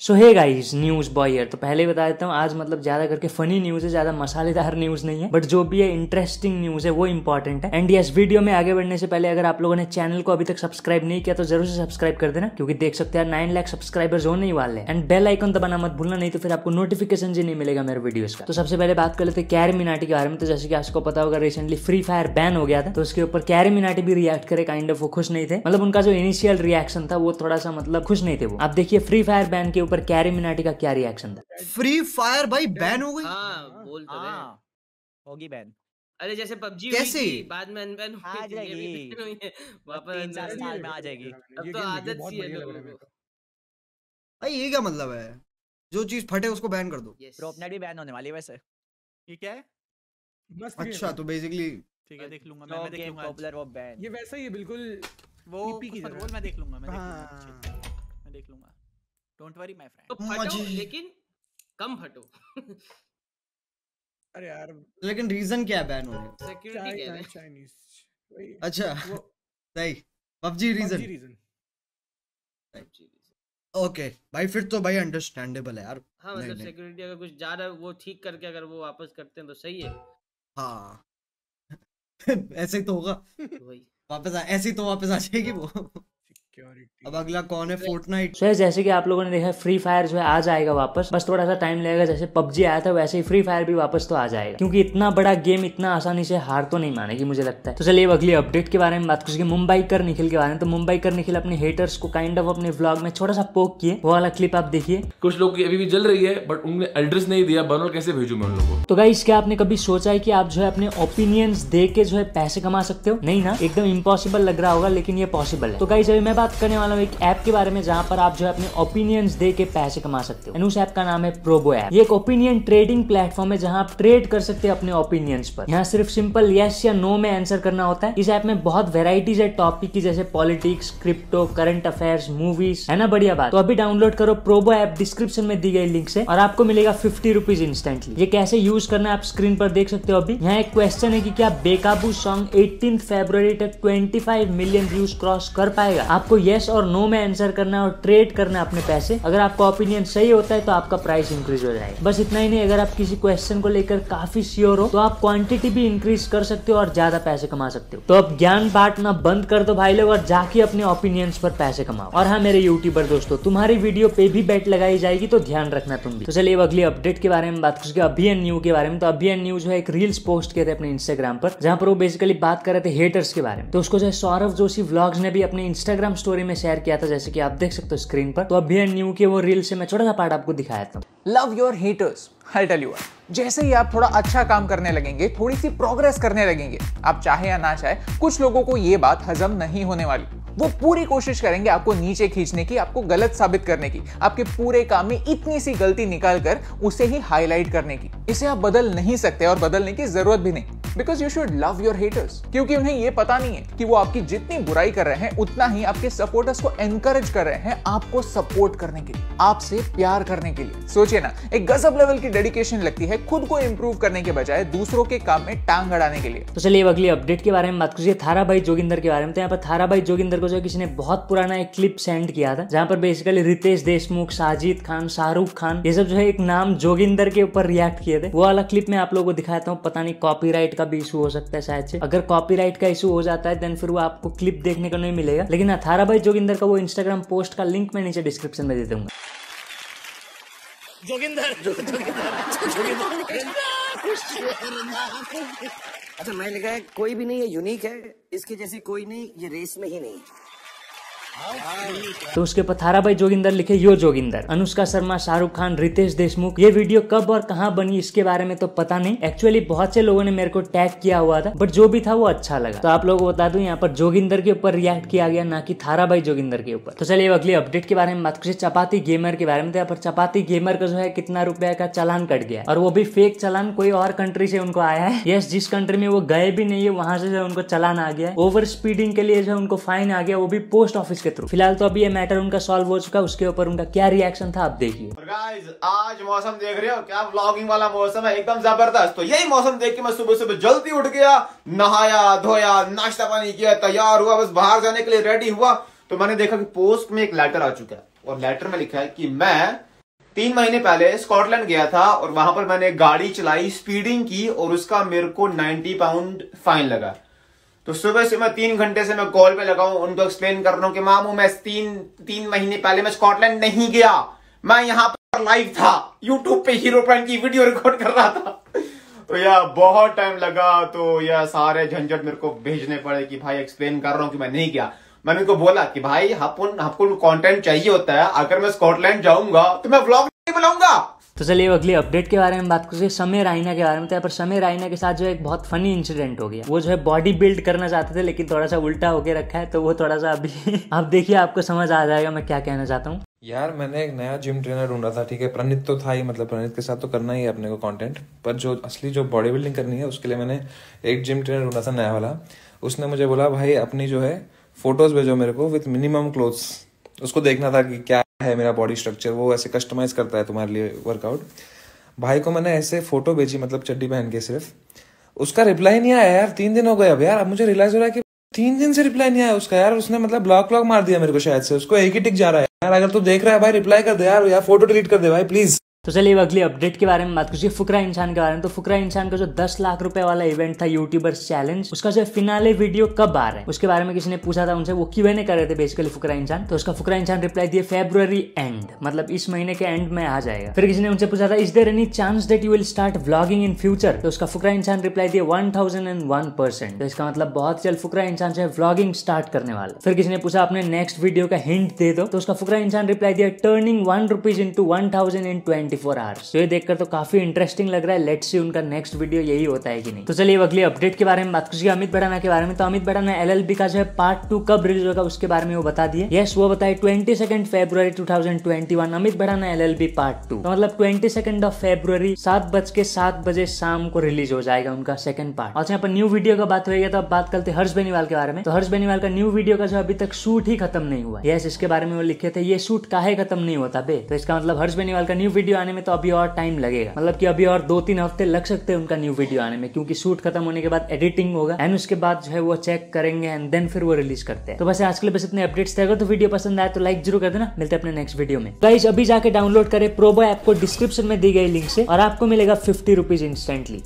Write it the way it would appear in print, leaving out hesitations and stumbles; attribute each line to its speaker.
Speaker 1: So hey guys, news boy here. तो पहले बता देता हूँ, आज मतलब ज्यादा करके फनी न्यूज है, ज्यादा मसालेदार न्यूज नहीं है, बट जो भी है इंटरेस्टिंग न्यूज है वो इंपॉर्टेंट है। एंड यस, वीडियो में आगे बढ़ने से पहले अगर आप लोगों ने चैनल को अभी तक सब्सक्राइब नहीं किया तो जरूर से सब्सक्राइब कर देना, क्योंकि देख सकते हैं 9 लाख सब्सक्राइबर्स होने ही वाले हैं। एंड बेल आइकन दबाना मत भूलना, नहीं तो फिर आपको नोटिफिकेशन ही नहीं मिलेगा मेरे वीडियोस का। तो सबसे पहले बात कर लेते हैं कैरी मिनाटी के बारे में। तो जैसे कि आपको पता होगा, रिसेंटली फ्री फायर बैन हो गया था, तो उसके ऊपर कैरी मिनाटी भी रिएक्ट करे, काइंड ऑफ वो खुश नहीं थे। मतलब उनका जो इनिशियल रिएक्शन था वो थोड़ा सा मतलब खुश नहीं थे वो। आप देखिए फ्री फायर बैन के ऊपर कैरी मिनाटी क्या रिएक्शन था।
Speaker 2: फ्री फायर भाई बैन हो गई।
Speaker 3: हाँ, बोल तो रहे
Speaker 4: होगी बैन।
Speaker 3: अरे जैसे पबजी
Speaker 2: कैसे?
Speaker 3: हुई थी, बाद में अनबैन
Speaker 4: आ जाएगी,
Speaker 3: वापस
Speaker 4: 3-4 साल में आ जाएगी।
Speaker 3: अब तो आदत सी है लोगों को।
Speaker 2: भाई ये क्या मतलब है? जो चीज फटे उसको बैन कर दो।
Speaker 4: प्रोपनेट भी बैन होने वाली है वैसे।
Speaker 5: ये क्या है?
Speaker 6: मस्त
Speaker 2: अच्छा, तो बेसिकली
Speaker 5: ठीक है, देख लूंगा मैं देख लूंगा।
Speaker 4: पॉपुलर वो बैन,
Speaker 6: ये वैसा ही है बिल्कुल।
Speaker 5: वो
Speaker 6: ईपी की
Speaker 5: पर
Speaker 6: तरह।
Speaker 5: बोल, मैं देख लूंगा,
Speaker 6: हाँ।
Speaker 5: मैं देख लूंगा। Don't worry my friend.
Speaker 3: तो फटो लेकिन कम फटो।
Speaker 6: अरे यार,
Speaker 2: लेकिन रीजन क्या है बैन होने का?
Speaker 3: सिक्योरिटी कह रहे हैं।
Speaker 6: चाइनीज।
Speaker 2: अच्छा सही, पबजी रीजन। ओके भाई, फिर तो भाई अंडरस्टैंडेबल है यार।
Speaker 3: हाँ मतलब सिक्योरिटी अगर कुछ जा रहा है वो ठीक करके अगर वो वापस करते हैं तो सही है।
Speaker 2: हाँ ऐसे ही तो होगा,
Speaker 3: वही
Speaker 2: वापस ऐसे ही तो वापस आ जाएगी वो। अब अगला कौन है? फोर्टनाइट।
Speaker 1: तो जैसे कि आप लोगों ने देखा, फ्री फायर जो है आ जाएगा वापस, बस थोड़ा सा टाइम लगेगा। जैसे पबजी आया था वैसे ही फ्री फायर भी वापस तो आ जाएगा, क्योंकि इतना बड़ा गेम इतना आसानी से हार तो नहीं मानेगी मुझे लगता है। तो चलिए अगली अपडेट के बारे में बात करेंगे, मुंबई कर निखिल के बारे में। तो मुंबई कर निखिल अपने हेटर्स को काइंड ऑफ अपने व्लॉग में छोटा सा पोक किए, वो वाला क्लिप आप देखिए।
Speaker 7: कुछ लोग की अभी भी जल रही है, बट उन्होंने एड्रेस नहीं दिया, बनोल कैसे भेजूं मैं उन लोगों को?
Speaker 1: तो गाइस, क्या आपने कभी सोचा है कि आप जो है अपने ओपिनियंस दे के जो है पैसे कमा सकते हो? नहीं ना, एकदम इम्पॉसिबल लग रहा होगा, लेकिन ये पॉसिबल है। तो गाइस, अभी मैं बात करने वाला हूँ एक ऐप के बारे में, जहां पर आप जो है अपने ओपिनियंस दे के पैसे कमा सकते हो। उस ऐप का नाम है प्रोबो ऐप। ये एक ओपिनियन ट्रेडिंग प्लेटफॉर्म है, जहां आप ट्रेड कर सकते हैं अपने ओपिनियंस पर। यहाँ सिर्फ सिंपल यस या नो में आंसर करना होता है। इस ऐप में बहुत वेराइटीज है टॉपिक की, जैसे politics, crypto, current affairs, movies, है ना बढ़िया बात। तो अभी डाउनलोड करो प्रोबो ऐप डिस्क्रिप्शन में दी गई लिंक से, और आपको मिलेगा 50 रुपीज इंस्टेंटली। ये कैसे यूज करना है आप स्क्रीन पर देख सकते हो। अभी यहाँ एक क्वेश्चन है कि क्या बेकाबू सॉन्ग 18 फरवरी तक 25 मिलियन व्यूज क्रॉस कर पाएगा। आपको यस और नो में आंसर करना है और ट्रेड करना अपने पैसे। अगर आपका ओपिनियन सही होता है तो आपका प्राइस इंक्रीज हो जाएगा। बस इतना ही नहीं, अगर आप किसी क्वेश्चन को लेकर काफी श्योर हो तो आप क्वांटिटी भी इंक्रीज कर सकते हो और ज्यादा पैसे कमा सकते हो। तो अब ज्ञान बांटना बंद कर दो भाई लोग, और जाके अपने ओपिनियंस पर पैसे कमाओ। और हाँ मेरे यूट्यूबर दोस्तों, तुम्हारी वीडियो पे भी बेट लगाई जाएगी, तो ध्यान रखना तुम भी। तो चलिए अगली अपडेट के बारे में बात करेंगे, अभियान न्यू के बारे में। तो अभियान न्यू जो है एक रील्स पोस्ट किए थे अपने इंस्टाग्राम पर, जहां पर वो बेसिकली बात कर रहे थे हेटर्स के बारे में। तो उसको जो है सौरभ जोशी व्लॉग्स ने भी अपने इंस्टाग्राम स्टोरी में शेयर किया था, जैसे कि आप देख सकते हो स्क्रीन पर। तो अभियान न्यू के वो रील से मैं छोटा सा पार्ट आपको दिखाया था।
Speaker 8: Love your haters, I tell you, जैसे ही आप थोड़ा अच्छा काम करने लगेंगे, थोड़ी सी प्रोग्रेस करने लगेंगे, आप चाहे या ना चाहे, कुछ लोगों को ये बात हजम नहीं होने वाली। वो पूरी कोशिश करेंगे आपको नीचे खींचने की, आपको गलत साबित करने की, आपके पूरे काम में इतनी सी गलती निकाल कर उसे ही हाईलाइट करने की। इसे आप बदल नहीं सकते और बदलने की जरूरत भी नहीं, because you should love your haters. क्योंकि उन्हें ये पता नहीं है कि वो आपकी जितनी बुराई कर रहे हैं, उतना ही आपके सपोर्टर्स को एनकरेज कर रहे हैं आपको सपोर्ट करने के लिए, आपसे प्यार करने के लिए। सोचिए ना, एक गजब लेवल की डेडिकेशन लगती है खुद को इंप्रूव करने के बजाय दूसरों के काम में टांग अड़ाने के लिए।
Speaker 1: तो चलिए अगली अपडेट के बारे में बात करिए, थारा भाई जोगिंदर के बारे में। तो यहाँ पर थारा भाई जोगिंदर को जो किसी ने बहुत पुराना एक क्लिप सेंड किया था, जहाँ पर बेसिकली रितेश देशमुख, साजिद खान, शाहरुख खान, ये सब जो है एक नाम जोगिंदर के ऊपर रिएक्ट किए थे। वो वाला क्लिप मैं आप लोगों को दिखाता हूँ। पता नहीं कॉपीराइट का भी इशू हो सकता है शायद से। अगर कॉपीराइट का इशू हो जाता है देन फिर वो आपको क्लिप देखने को नहीं मिलेगा। लेकिन थारा भाई जोगिंदर का वो इंस्टाग्राम पोस्ट का लिंक मैं नीचे डिस्क्रिप्शन में दे दूंगा।
Speaker 9: अच्छा, मैं लिखा है कोई भी नहीं है, यूनिक है, इसकी जैसी कोई नहीं, ये रेस में ही नहीं।
Speaker 1: तो उसके ऊपर थारा भाई जोगिंदर लिखे यो जोगिंदर। अनुष्का शर्मा, शाहरुख खान, रितेश देशमुख। ये वीडियो कब और कहां बनी इसके बारे में तो पता नहीं। एक्चुअली बहुत से लोगों ने मेरे को टैग किया हुआ था, बट जो भी था वो अच्छा लगा। तो आप लोगों को बता दूं, यहाँ पर जोगिंदर के ऊपर रिएक्ट किया गया, ना कि थारा भाई जोगिंदर के ऊपर। तो चलिए अगली अपडेट के बारे में बात करें, चपाती गेमर के बारे में। तो यहाँ पर चपाती गेमर का जो है कितना रुपए का चालान कट गया, और वो भी फेक चालान, कोई और कंट्री से उनको आया है। यस, जिस कंट्री में वो गए भी नहीं है वहां से जो उनको चालान आ गया। ओवर स्पीडिंग के लिए जो उनको फाइन आ गया, वो भी पोस्ट ऑफिस के थ्रू। फिलहाल तो अभी ये मैटर उनका सॉल्व हो चुका है। उसके ऊपर उनका क्या रिएक्शन था आप देखिए।
Speaker 10: गाइस, आज मौसम देख रहे हो, क्या व्लॉगिंग वाला मौसम है, एकदम जबरदस्त। तो यही मौसम देख के मैं सुबह सुबह जल्दी उठ गया, नहाया धोया, नाश्ता पानी किया, तैयार हुआ, बस बाहर जाने के लिए रेडी हुआ। तो मैंने देखा कि पोस्ट में एक लेटर आ चुका है, और लेटर में लिखा है कि मैं 3 महीने पहले स्कॉटलैंड गया था और वहां पर मैंने गाड़ी चलाई, स्पीडिंग की और उसका मेरे को 90 पाउंड फाइन लगा। तो सुबह से मैं 3 घंटे से मैं कॉल पे लगा हूं, उनको एक्सप्लेन कर रहा हूं कि मामू मैं 3 महीने पहले मैं स्कॉटलैंड नहीं गया, मैं यहाँ पर लाइव था, यूट्यूब पे हीरो प्राइम की वीडियो रिकॉर्ड कर रहा था। तो यार बहुत टाइम लगा, तो यार सारे झंझट मेरे को भेजने पड़े कि भाई एक्सप्लेन कर रहा हूं कि मैं नहीं गया। मैंने उनको बोला कि भाई आपको कंटेंट चाहिए होता है, अगर मैं स्कॉटलैंड जाऊंगा तो मैं व्लॉग नहीं बनाऊंगा।
Speaker 1: तो चलिए अगली अपडेट के बारे में बात करते हैं, समय रायना के बारे में। तो यहाँ पर समय रायना के साथ जो एक बहुत फनी इंसिडेंट हो गया। वो जो है बॉडी बिल्ड करना चाहते थे लेकिन थोड़ा सा उल्टा होके रखा है, तो वो थोड़ा सा अभी आप देखिए, आपको समझ आ जाएगा मैं क्या कहना चाहता हूँ।
Speaker 11: यार मैंने एक नया जिम ट्रेनर ढूंढा था, ठीक है, प्रणीत तो था ही, मतलब प्रणीत के साथ तो करना ही है अपने को कंटेंट, पर जो असली जो बॉडी बिल्डिंग करनी है उसके लिए मैंने एक जिम ट्रेनर ढूंढा था नया वाला। उसने मुझे बोला भाई अपनी जो है फोटोज भेजो मेरे को विथ मिनिमम क्लोथ्स, उसको देखना था कि क्या है मेरा बॉडी स्ट्रक्चर, वो ऐसे कस्टमाइज करता है तुम्हारे लिए वर्कआउट। भाई को मैंने ऐसे फोटो भेजी, मतलब चड्डी पहन के सिर्फ, उसका रिप्लाई नहीं आया यार। 3 दिन हो गए अब यार, अब मुझे रियलाइज हो रहा है कि 3 दिन से रिप्लाई नहीं आया उसका यार। उसने मतलब ब्लॉक मार दिया मेरे को शायद से, उसको एक ही टिक जा रहा है यार। अगर तू देख रहा है भाई रिप्लाई कर दे यार फोटो डिलीट कर दे भाई प्लीज।
Speaker 1: तो चलिए अगली अपडेट के बारे में बात कीजिए, फुकरा इंसान के बारे में। तो फुकरा इंसान का जो 10 लाख रुपए वाला इवेंट था यूट्यूबर्स चैलेंज, उसका जो फिनाले वीडियो कब आ रहा है उसके बारे में किसी ने पूछा था उनसे, वो Q&A कर रहे थे बेसिकली फुकरा इंसान। तो उसका फुकरा इंसान रिप्लाई दिए February एंड, मतलब इस महीने के एंड में आ जाएगा। फिर किसी ने उनसे पूछा था is there any chance that you will start vlogging in future, तो उसका फुकरा इंसान रिप्लाई दिए 1001%। तो इसका मतलब बहुत जल्द फुकरा इंसान जो है व्लॉगिंग स्टार्ट करने वाला। फिर किसी ने पूछा अपने नेक्स्ट वीडियो का हिंट दे दो, तो उसका फुकरा इंसान रिप्लाई दिया turning 1 rupees into 1000 in 24 hours. देखकर तो काफी इंटरेस्टिंग लग रहा है, लेट्स सी उनका नेक्स्ट वीडियो यही होता है कि नहीं। तो चलिए अगली अपडेट के बारे में बात कीजिए, अमित भड़ाना के बारे में। तो अमित भड़ाना LLB का जो है पार्ट 2 कब रिलीज होगा उसके बारे में वो बता दिए। यस, वो बताए 22 फरवरी 2021 अमित भड़ाना LLB पार्ट 2, तो मतलब 22 फरवरी 7:07 बजे शाम को रिलीज हो जाएगा उनका सेकंड पार्ट। और यहाँ पर न्यू वीडियो का बात होगी, तो अब बात करते हैं हर्ष बेनीवाल के बारे में। तो हर्ष बेनीवाल का न्यू वीडियो का जो अभी तक शूट ही खत्म नहीं हुआ। यस, इसके बारे में वो लिखे थे ये शूट काहे खत्म नहीं होता बे, तो इसका मतलब हर्ष बेनीवाल का न्यू वीडियो आने में तो अभी और टाइम लगेगा, मतलब कि अभी और 2-3 हफ्ते लग सकते हैं उनका न्यू वीडियो आने में, क्योंकि शूट खत्म होने के बाद एडिटिंग होगा एंड उसके बाद जो है वो चेक करेंगे एंड देन फिर वो रिलीज करते हैं। तो बस आज के लिए बस इतने अपडेट्स थे। अगर तो वीडियो पसंद आए तो लाइक जरूर कर देना। मिलते हैं अपने नेक्स्ट वीडियो में। गाइस अभी जाके डाउनलोड करें प्रोबो ऐप को, डिस्क्रिप्शन में दी गई लिंक से, और आपको मिलेगा 50 रुपीज इंस्टेंटली।